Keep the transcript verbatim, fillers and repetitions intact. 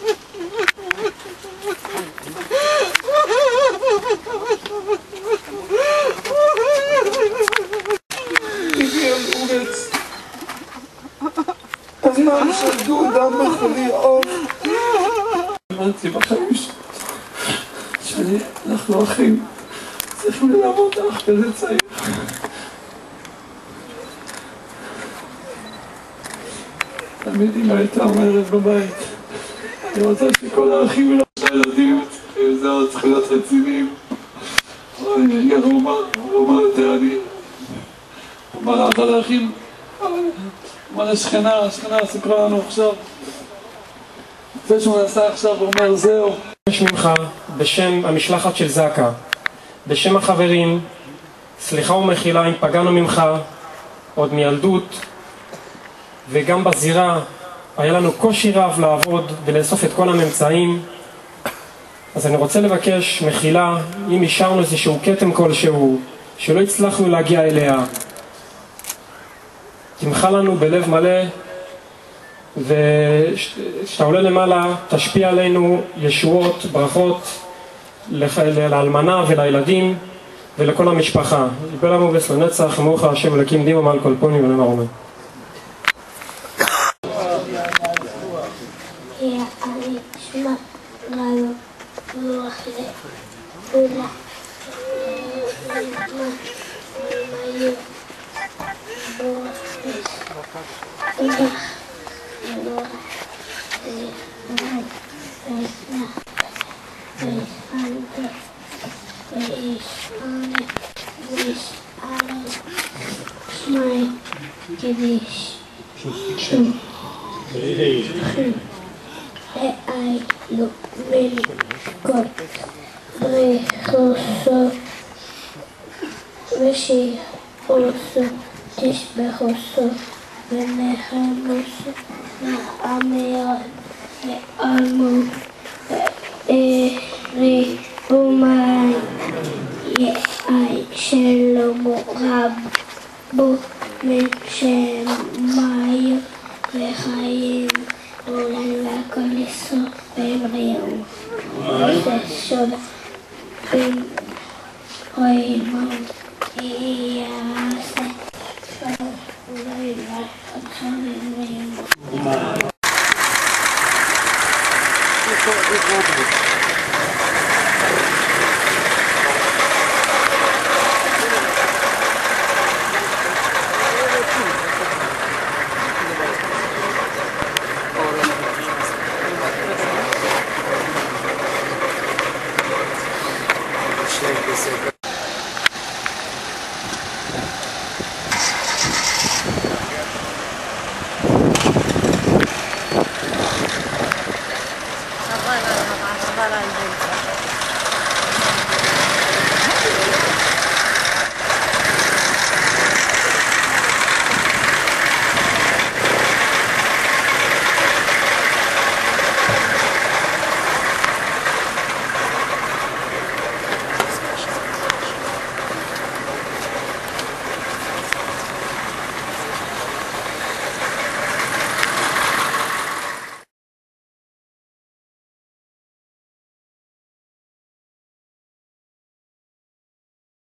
הזמן שרדו דם בחולי אור. אמרתי בחיים שאני, אנחנו אחים, צריכים ללמוד אח כזה צעיר. תמיד אמא הייתה אומרת בבית, אני רוצה שכל האחים ולא הילדים צריכים זהו, צריכים להיות רציניים. אבל אני אגיד, הוא אמר, הוא אמר יותר אני. הוא אמר לך על האחים. אבל השכנה, השכנה סיפרה לנו עכשיו, זה שהוא נסע עכשיו ואומר זהו. יש ממך בשם המשלחת של זקה, בשם החברים, סליחה ומחילה אם פגענו ממך עוד מילדות, וגם בזירה היה לנו קושי רב לעבוד ולאסוף את כל הממצאים. אז אני רוצה לבקש מחילה אם השארנו איזשהו כתם כלשהו שלא הצלחנו להגיע אליה. תמחה לנו בלב מלא, ושאתה עולה למעלה תשפיע עלינו ישועות, ברכות לאלמנה ולילדים ולכל המשפחה. יבוא לנו בסלנצח, אמרו לך השם אלוקים דימה מעל כל פוני ונאמר אמן. ושאוסו תשבחוסו ונחמוסו לאמר ואלמו וארי ומי יאי שלמה רבו משמאיו וחיים עולם והכל לסוף ובריאו ושודה בין אוי מון יעשה ואולי ועכשיו ובריאו. Thank you.